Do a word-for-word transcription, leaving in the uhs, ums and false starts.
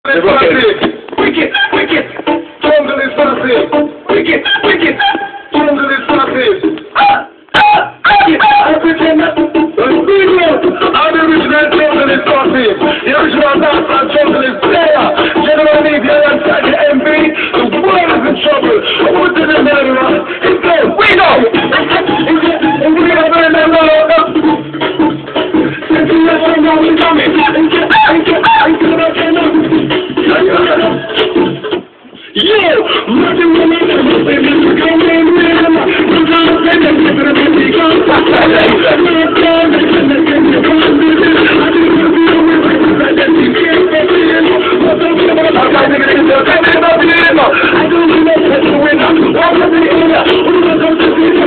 Wicked, wicked, jungle is massive. Wicked, wicked, jungle is massive. Ah, ah, ah, I pretend that the original jungle is massive. The original dance and jungle is player. General media alongside the M V. The world is in trouble. I want to tell everyone. It's good. We know. And we are very low. Since we are so now, we come in. Yeah, nothing will make us move in this game, man. We're gonna spend it, we're gonna make it go. I'm not done, I'm gonna make it go. I just wanna be on my way, I just can't get it. What's up, I'm gonna talk, I'm gonna get it. I'm gonna be in it. I don't know what's the winner. What's the winner? Who's the winner?